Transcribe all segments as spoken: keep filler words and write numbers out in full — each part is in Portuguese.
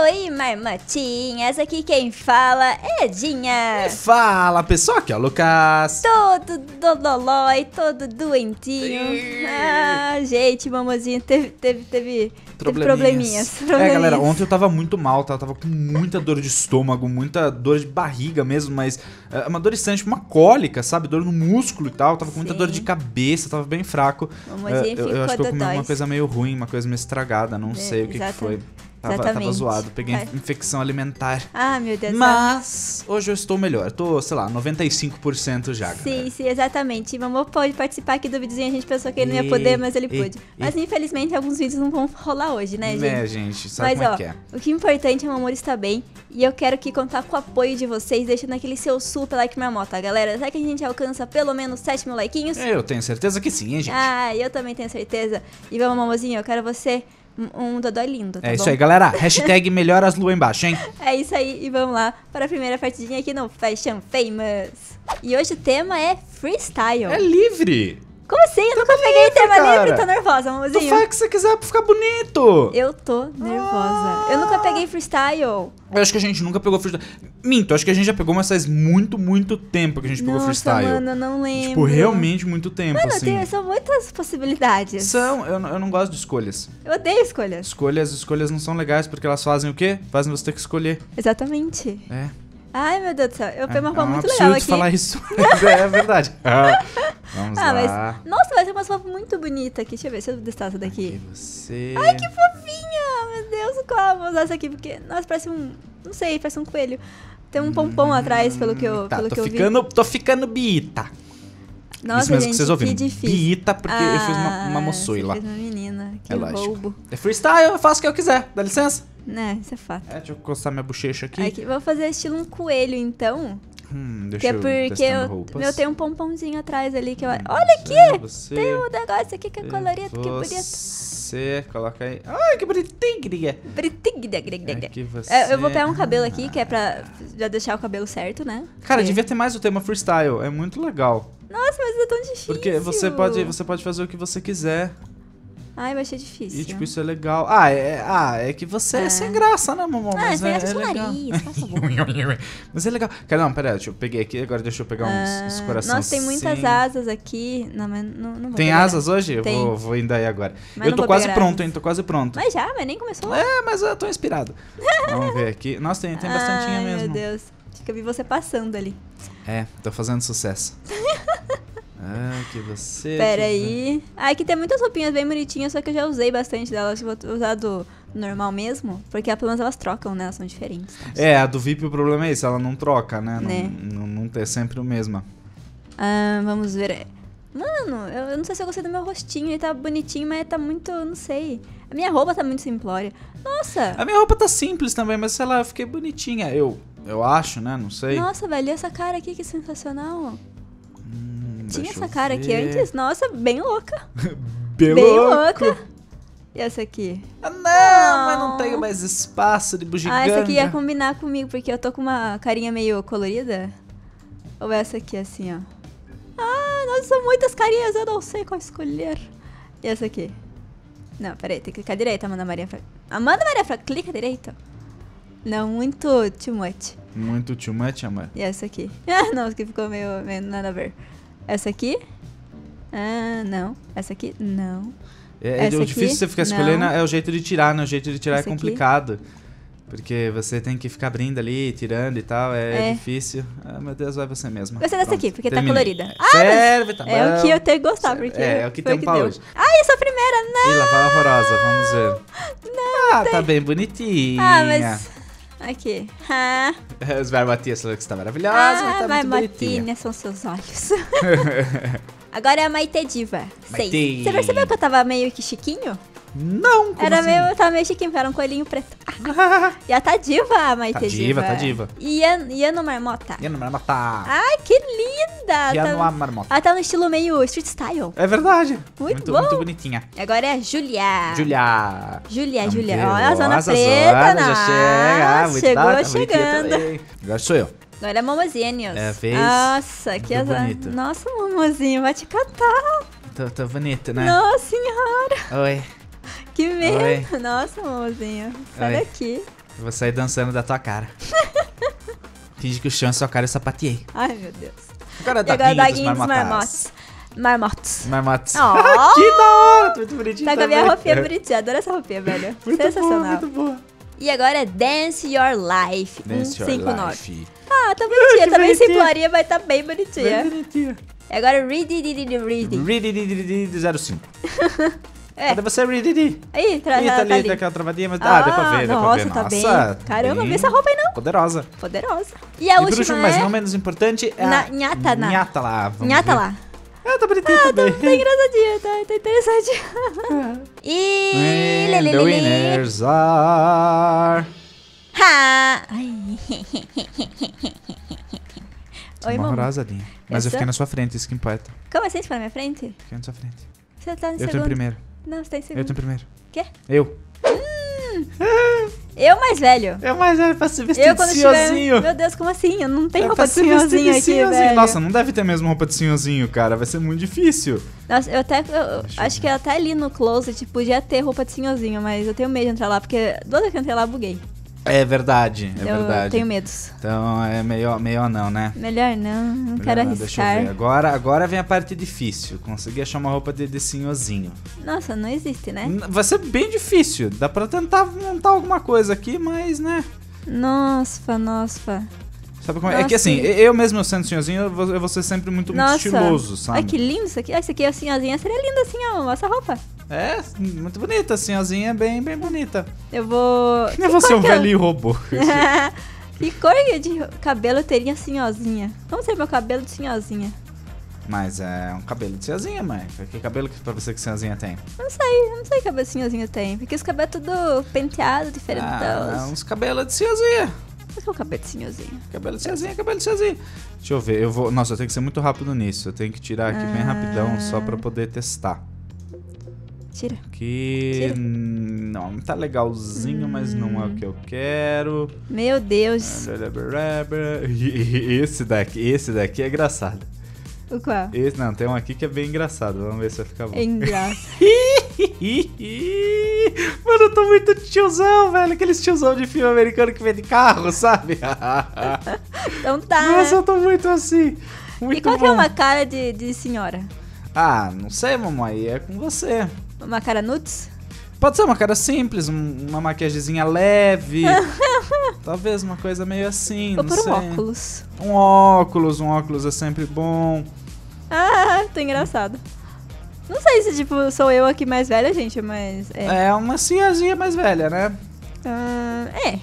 Oi, marmotinhas, aqui quem fala é Dinha. Fala, pessoal, aqui é o Lucas. Todo dodolói, todo doentinho. Ah, gente, mamozinho, teve, teve, teve, teve probleminhas. probleminhas. É, galera, ontem eu tava muito mal, tá? Eu tava com muita dor de estômago, muita dor de barriga mesmo, mas é uma dor estranha, tipo uma cólica, sabe? Dor no músculo e tal. Eu tava com muita Sim. dor de cabeça, tava bem fraco. Mamozinho É, eu, ficou eu acho que eu comi dodói. alguma coisa meio ruim, uma coisa meio estragada, não É, sei o que, que foi. Tava, tava exatamente. zoado, peguei Vai. infecção alimentar. Ah, meu Deus. Mas hoje eu estou melhor, tô, sei lá, noventa e cinco por cento já, Sim, galera. sim, exatamente. Mamô pode participar aqui do videozinho, a gente pensou que ele não ia E- poder, mas ele e- pôde. e- Mas infelizmente alguns vídeos não vão rolar hoje, né, gente? Né, gente, sabe Mas como ó, é que é? o que é importante é o amor estar bem. E eu quero aqui contar com o apoio de vocês, deixando aquele seu super like marmota, galera. Será que a gente alcança pelo menos sete mil likeinhos? Eu tenho certeza que sim, hein, gente? Ah, eu também tenho certeza. E vamos, mamozinho, eu quero você um, um dodói lindo, tá é bom? isso aí, galera. Hashtag melhora as luas embaixo, hein? É isso aí, e vamos lá para a primeira partidinha aqui no Fashion Famous. E hoje o tema é freestyle. É livre. Como assim? Eu nunca peguei tema cara. livre, tô nervosa, Tu mamozinho. faz o que você quiser pra ficar bonito. Eu tô nervosa. Eu nunca peguei freestyle. Eu acho que a gente nunca pegou freestyle. Minto, acho que a gente já pegou, mas faz muito, muito tempo que a gente pegou Nossa, freestyle. mano, eu não lembro. Tipo, realmente muito tempo, Mano, assim. tem, são muitas possibilidades. São, eu, não- eu não gosto de escolhas. Eu odeio escolhas. Escolhas, escolhas não são legais porque elas fazem o quê? Fazem você ter que escolher. Exatamente. É. Ai, meu Deus do céu. Eu É, peguei uma é roupa um muito absurdo legal aqui. falar isso, mas é verdade. Ah, vamos Ah, lá. mas... Nossa, vai ter uma roupa muito bonita aqui. Deixa eu ver, deixa eu testar essa daqui. E você... Ai, que fofinha! Meu Deus, qual? Vou usar essa aqui porque... Nossa, parece um... Não sei, parece um coelho. Tem um pompom atrás, pelo que eu, Tá, pelo tô que eu ficando, tô ficando biita. vi. Nossa, Isso mesmo gente, que vocês ouviram. que difícil. Biita, porque eu fiz uma, uma Ah, moçoila. Você fez uma menina. Que É lógico. roubo. É freestyle, eu faço o que eu quiser. Dá licença. Né, isso é fato. É, deixa eu encostar minha bochecha aqui. Aqui, vou fazer estilo um coelho, então. Hum, deixa Que é eu porque testando eu, roupas. eu tenho um pomponzinho atrás ali que eu... Hum, Olha você, aqui! Você, Tem um negócio aqui que é colorido, que bonito. Você, coloca aí. Ai, que bonitinho, queria. Aqui você. É, eu vou pegar um cabelo aqui, que é pra já deixar o cabelo certo, né? Cara, Porque- devia ter mais o tema freestyle. É muito legal. Nossa, mas é tão difícil. Porque você pode, você pode fazer o que você quiser. Ai, vai ser difícil. E, tipo, isso é legal. Ah, é, ah, é que você é, É. sem graça, né, mamão? Ah, Mas sem é, graça é no legal. nariz, faz favor. Mas é legal. Cara, não, pera aí, deixa eu peguei aqui, agora deixa eu pegar uns, Ah, uns corações. Nossa, tem muitas assim. asas aqui. Não, mas não, não vou Tem pegar. asas hoje? Eu Tem. vou, vou indo aí agora. Mas eu não tô vou quase pegar pronto, asas. hein? Tô quase pronto. Mas já, mas nem começou. É, mas eu tô inspirado. Vamos ver aqui. Nossa, tem, tem bastantinha Ai, mesmo. meu Deus. Acho que eu vi você passando ali. É, tô fazendo sucesso. Ah, que você... Pera que aí. Ah, aqui tem muitas roupinhas bem bonitinhas, só que eu já usei bastante delas. Vou usar do normal mesmo, porque pelo menos elas trocam, né? Elas são diferentes. Tá? É, a do V I P o problema é isso, ela não troca, né? Né. Não, não, não tem sempre o mesmo. Ah, vamos ver. Mano, eu, eu não sei se eu gostei do meu rostinho. Ele tá bonitinho, mas tá muito... Não sei. A minha roupa tá muito simplória. Nossa! A minha roupa tá simples também, mas sei lá, eu fiquei bonitinha. Eu, eu acho, né? Não sei. Nossa, velho, e essa cara aqui, que sensacional. Hum, Tinha deixa essa eu cara aqui ver. antes? Nossa, bem louca. Bem, Bem louco. louca. E essa aqui? Ah, não, mas não tenho mais espaço de bugiganga. Ah, essa aqui ia combinar comigo, porque eu tô com uma carinha meio colorida. Ou essa aqui, assim, ó. Ah, nossa, são muitas carinhas, eu não sei qual escolher. E essa aqui? Não, peraí, tem que clicar direito, Amanda Maria Fra... Amanda Maria Fra... Clica direito. Não, muito too much. Muito too much, amor. E essa aqui? Ah, não, isso aqui ficou meio, meio nada a ver. Essa aqui? Ah, não. Essa aqui? Não. É, Essa o aqui? difícil de você ficar escolhendo Não. é o jeito de tirar, né? O jeito de tirar Essa é aqui? complicado. Porque você tem que ficar abrindo ali, tirando e tal, é, É. difícil. Ah, meu Deus, vai você mesma. Gostei dessa Pronto, aqui, porque terminei. tá colorida. Ah, Serve, tá é bom. o que eu tenho que gostar, porque É, é o que foi tem pra deu. hoje. Ai, eu sou a primeira, não! Ih, lá vai a horrorosa, vamos ver. Não, Ah, tá bem bonitinha. Ah, mas... Aqui. Ah, Os barbatias falou que você tá maravilhosa, ah tá mas muito bonitinha. Matinha, são seus olhos. Agora é a Maite Diva. Seis. Maite. Você percebeu que eu tava meio que chiquinho? Não, como Era assim? meio, eu tava meio chiquinho, porque era um coelhinho preto. E ela tá diva, a Maite Tá diva, tá diva. E a, e a no Marmota? Ia no matar. Ai, que linda! Ia Tá- no marmota. Ela tá no estilo meio street style. É verdade. Muito muito, bom. muito bonitinha. Agora é a Julia. Julia. Julia, Vamos Julia. ver. Olha a zona Nossa, preta, zona né? já chega. Ah, muito Chegou da- tá bonitinha chegando. também. Agora sou eu. Agora é Momozinhos. É a vez Nossa, que do azar. bonito. Nossa, Momozinho, vai te catar. Tô, tô bonito, né? Nossa senhora. Oi. Que medo. Oi. Nossa, Momozinho. Sai Oi. daqui. Eu vou sair dançando da tua cara. Finge que o chão é sua cara e sapateei. Ai, meu Deus. Agora E agora Daguinho dos Daguinho dos Marmotas. Marmotos. Marmotos. Marmotas. Oh! Que da hora, tô muito bonitinho Tá com a também. minha roupinha bonitinha. Adoro essa roupinha, velho. Muito Sensacional. boa, muito boa. E agora é Dance Your Life. Dance Your cento e cinquenta e nove. Life. Ah, tá bonitinha. que Também bonitinha. simplaria, mas tá bem bonitinha. Bem bonitinho. E agora Ready, Ready, Ready. Ready zero cinco. É. Cadê você, Ready? Aí, tra Ih, tá tá ali, ali. tá aquela travadinha, mas... Ah, deu pra ver, deu pra nossa, ver. tá Nossa, bem. Caramba, bem vê essa roupa aí não. poderosa. Poderosa. E a E por última último, é... mas não menos importante, é Na, a nhata, na. Nhata lá. vamos Nhata ver. lá. Ah, tá bonitinho Tá também. engraçadinha, tá, tá interessante. E... And the winners are... Ha! Ai. Oi, Uma mamãe. horrorosadinha. Mas eu, Eu fiquei sou? na sua frente, isso que importa. Como assim, você tá na minha frente? Fiquei na sua frente. Você tá em Eu segundo. tô em primeiro. Não, você tá em Eu segundo. tô em primeiro. Quê? Eu. Eu mais velho. É mais velho pra se vestir Eu de quando estiver... senhorzinho. Meu Deus, como assim? Eu não tenho É roupa pra de se vestir senhorzinho de aqui, senhorzinho. velho. Nossa, não deve ter mesmo roupa de senhorzinho, cara. Vai ser muito difícil. Nossa, eu até... eu Deixa eu acho que até ali no closet podia ter roupa de senhorzinho, mas eu tenho medo de entrar lá, porque duas vezes que eu entrei lá, eu buguei. É verdade, é eu verdade. tenho medos. Então é melhor, melhor não, né? Melhor não, não Melhor quero não, deixa eu arriscar. ver. Agora, agora vem a parte difícil. Conseguir achar uma roupa de, de senhorzinho. Nossa, não existe, né? N- Vai ser bem difícil. Dá pra tentar montar alguma coisa aqui, mas, né? Nossa, nossa. Sabe como é? É Nossa. que assim, eu mesmo sendo senhorzinho, eu vou, eu vou ser sempre muito, muito Nossa. estiloso, sabe? Ai, que lindo isso aqui. Ah, isso aqui, a senhorzinha seria linda assim, ó, essa roupa. É, muito bonita, a senhorzinha é bem, bem bonita. Eu vou... Eu vou ser um cor que eu- velhinho robô. Que cor de cabelo eu teria senhorzinha? Como seria meu cabelo de senhorzinha? Mas é um cabelo de senhorzinha, mãe. Que cabelo que pra você que senhorzinha tem? Não sei, eu não sei que cabelo senhorzinha tem. Porque os cabelos é tudo penteado, diferente. Ah, uns cabelos de senhorzinha. Mas qual é o cabelo de senhorzinha? Cabelo de senhorzinha, cabelo de senhorzinha. Deixa eu ver, eu vou... Nossa, eu tenho que ser muito rápido nisso. Eu tenho que tirar aqui bem Ah. rapidão, só pra poder testar. Tira. Aqui... Tira. hum, Não, tá legalzinho, mas não é o que eu quero. Meu Deus. Esse daqui, esse daqui é engraçado. O qual? Esse, não, tem um aqui que é bem engraçado. Vamos ver se vai ficar bom. É engraçado. Mano, eu tô muito tiozão, velho. Aqueles tiozão de filme americano que vende carro, sabe? Então tá. Nossa, né? eu tô muito assim. Muito E qual bom. que é uma cara de, de senhora? Ah, não sei, mamãe. É com você. Uma cara nudes? Pode ser uma cara simples, um- uma maquiagemzinha leve. Talvez uma coisa meio assim, Vou não por sei. um óculos. Um óculos, um óculos é sempre bom. Ah, tô engraçado. Não sei se, tipo, sou eu aqui mais velha, gente, mas... É. É uma senhorzinha mais velha, né? Ah, é.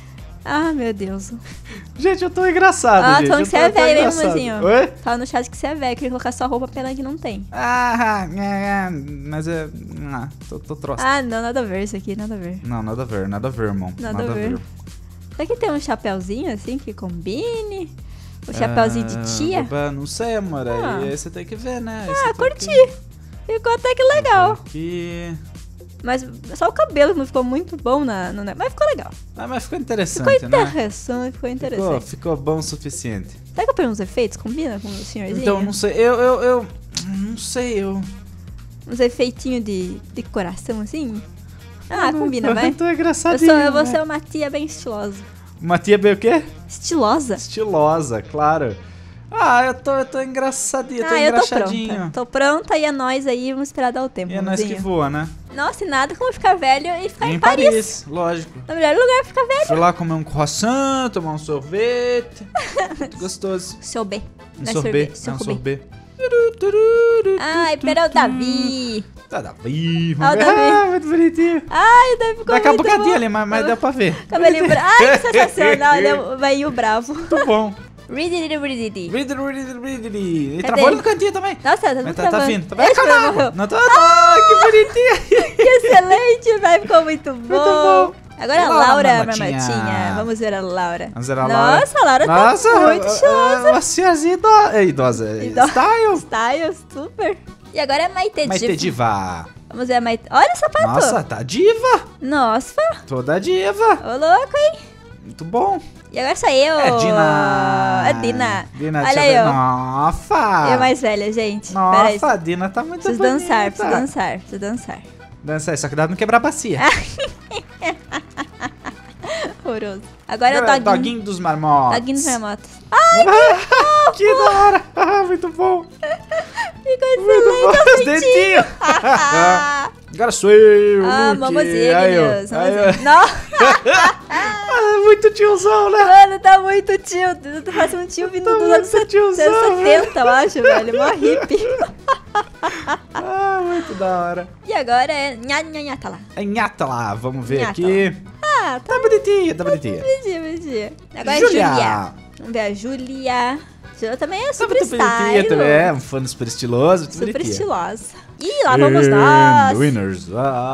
Ah, meu Deus. Gente, eu tô engraçado, Ah, gente. falando eu que você tô- é eu tô velho, hein, engraçado. mãezinho? Oi? Fala no chat que você é velho, queria colocar sua roupa pena que não tem. Ah, é, é, mas é... Ah, tô, tô troço. Ah, não, nada a ver isso aqui, nada a ver. Não, nada a ver, nada a ver, irmão. Nada a ver. Será que tem um chapéuzinho assim que combine? O chapéuzinho de tia? Ah, não sei, amor. Ah. Aí você tem que ver, né? Aí Ah, você tem curti. que- Ficou até que legal. Aqui... Mas só o cabelo não ficou muito bom na, no... Mas ficou legal. Ah, mas ficou interessante, Ficou né? interessante, ficou interessante. Ficou, ficou bom o suficiente. Será que eu pego uns efeitos? Combina com o senhorzinho? Então, não sei, eu, eu, eu... Não sei, eu... Uns efeitinhos de, de coração assim? Ah, combina, vai. Tô Eu, engraçadinho, sou, eu vou vai. ser uma tia bem estilosa. Uma tia bem o quê? Estilosa? Estilosa, claro. Ah, eu tô, eu tô engraçadinho, tô Ah, eu tô engraxadinho. pronta. Tô pronta e é nós aí, vamos esperar dar o tempo. E é nós que mãozinho. voa, né? Nossa, e nada como ficar velho e ficar em, em Paris. Paris, lógico. No melhor lugar ficar velho. Fui lá comer um croissant, tomar um sorvete. Muito gostoso. Sorbet. Um Não é sorbet, sorvete, é um sorbet. sorbet. Ai, pera o Davi. Tá, Davi. Ah, o Davi. Ah, muito bonitinho. Ai, o Davi ficou Daqui a muito bocadinho bom. ali, mas, mas deu pra ver. Cabelinho branco. Ai, que sensacional. Ele é o velhinho bravo. Muito bom. Rididi, rididi. Read, read, read, read. E Cadê travou ele? no cantinho também. Nossa, tá Mas muito tá, tá travando. vindo. Tá vai Esse acabar. vai morrer. Não tô... Ah, que bonitinho. Que excelente, vai, ficou muito bom. bom. Agora a Laura, Laura, Marmotinha. Marmotinha. Vamos ver a Laura. Vamos ver a Laura. Nossa, a Laura Nossa, tá muito estilosa. Uma senhorzinha ido- é, idosa. Idosa. Style. Style, super. E agora é Maite Maite Diva. Diva. Vamos ver a Maite. Olha o sapato. Nossa, tá diva. Nossa, Toda diva. ô louco, hein? Muito bom. E agora sou eu. É Dina. É Dina. Dina, Olha deixa eu aí, ver. ó. Nossa. Eu mais velha, gente. Pera aí. Nossa, a Dina tá muito Preciso bonita. dançar, preciso dançar, preciso dançar. Dança aí, só cuidado não quebrar a bacia. Horroroso. Agora é o Agora, doguinho. Doguinho dos marmotas. Doguinho dos marmotas. Que da hora. Muito bom. Ficou Muito bom. excelente. Os dentinhos. Agora sou eu, Ah, Luke. mamozinha, Aí, ó. meninos. Aí, ó. Mamozinha. Não, Ah, muito tiozão, né? mano, tá muito tio. Tu faz um tio vindo Tá dos anos muito tiozão, setenta, eu acho, velho. Mó hippie. Ah, muito da hora. E agora é nha, nha, nha, tá lá. É nhata lá, vamos ver Nhata aqui. Ah, tá Tá bonitinha, tá bonitinha. bonitinho, bonitinho. Agora Júlia. é Julia. Vamos ver a Julia. Julia também é Tá super muito bonitinha style. também, é um fã super estiloso, muito Super bonitinha. estilosa. Ih, lá vamos nós. And winners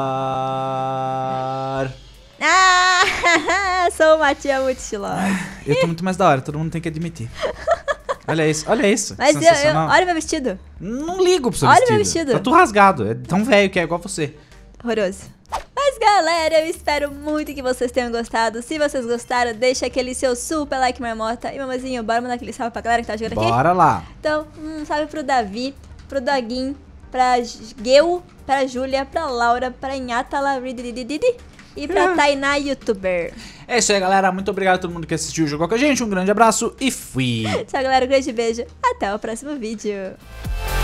are... Ah, sou uma tia muito estilosa. Eu tô muito mais da hora, todo mundo tem que admitir. Olha isso, olha isso. Mas eu, eu, sensacional. olha meu vestido. Não ligo pro seu Olha vestido. meu vestido. Tá tudo rasgado, é tão velho que é igual você. Horroroso. Mas galera, eu espero muito que vocês tenham gostado. Se vocês gostaram, deixa aquele seu super like marmota. E mamazinho, bora mandar aquele salve pra galera que tá jogando aqui? Bora lá. Então, um salve pro Davi, pro Doguinho, pra Geu, pra Júlia, pra Laura, pra Inhatala, e pra Tainá, youtuber. É isso aí, galera. Muito obrigado a todo mundo que assistiu e jogou com a gente. Um grande abraço e fui. Tchau, galera. Um grande beijo. Até o próximo vídeo.